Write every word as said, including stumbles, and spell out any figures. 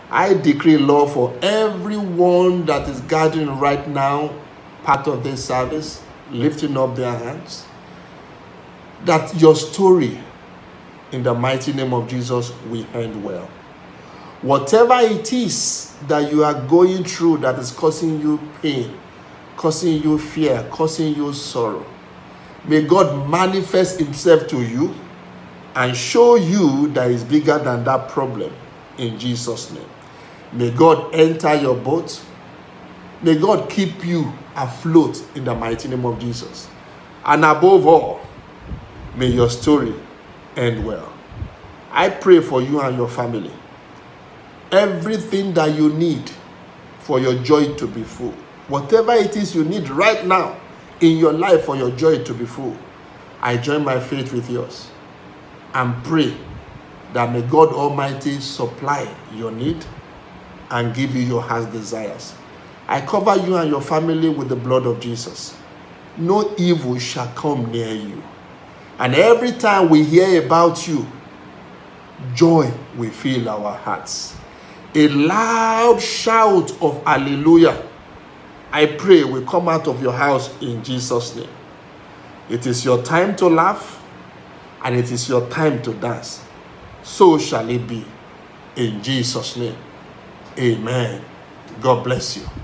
I decree, Lord, for everyone that is gathering right now, part of this service, lifting up their hands, that your story, in the mighty name of Jesus, will end well. Whatever it is that you are going through that is causing you pain, causing you fear, causing you sorrow, may God manifest himself to you and show you that is bigger than that problem in Jesus' name. May God enter your boat. May God keep you afloat in the mighty name of Jesus. And above all, may your story end well. I pray for you and your family. Everything that you need for your joy to be full, whatever it is you need right now in your life for your joy to be full, I join my faith with yours and pray that may God Almighty supply your need and give you your heart's desires. I cover you and your family with the blood of Jesus. No evil shall come near you. And every time we hear about you, joy will fill our hearts. A loud shout of hallelujah, I pray, will come out of your house in Jesus' name. It is your time to laugh and it is your time to dance. So shall it be in Jesus' name. Amen. God bless you.